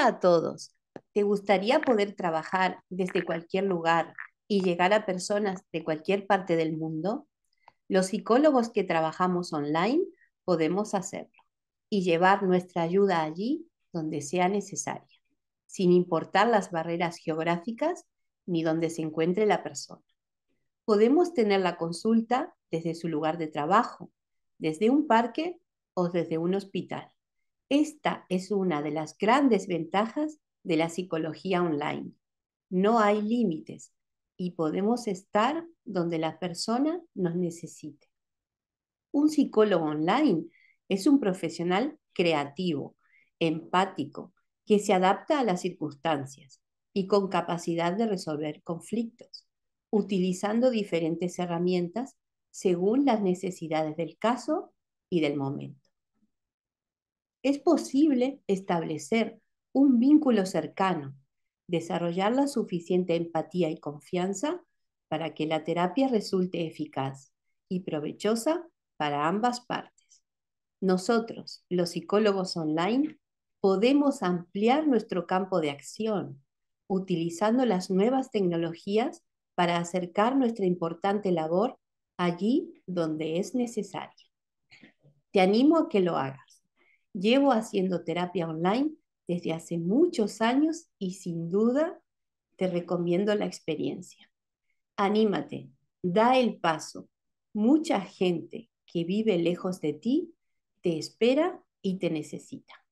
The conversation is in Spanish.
a todos. ¿Te gustaría poder trabajar desde cualquier lugar y llegar a personas de cualquier parte del mundo? Los psicólogos que trabajamos online podemos hacerlo y llevar nuestra ayuda allí donde sea necesaria, sin importar las barreras geográficas ni donde se encuentre la persona. Podemos tener la consulta desde su lugar de trabajo, desde un parque o desde un hospital. Esta es una de las grandes ventajas de la psicología online. No hay límites y podemos estar donde la persona nos necesite. Un psicólogo online es un profesional creativo, empático, que se adapta a las circunstancias y con capacidad de resolver conflictos, utilizando diferentes herramientas según las necesidades del caso y del momento. Es posible establecer un vínculo cercano, desarrollar la suficiente empatía y confianza para que la terapia resulte eficaz y provechosa para ambas partes. Nosotros, los psicólogos online, podemos ampliar nuestro campo de acción utilizando las nuevas tecnologías para acercar nuestra importante labor allí donde es necesaria. Te animo a que lo hagas. Llevo haciendo terapia online desde hace muchos años y sin duda te recomiendo la experiencia. Anímate, da el paso. Mucha gente que vive lejos de ti te espera y te necesita.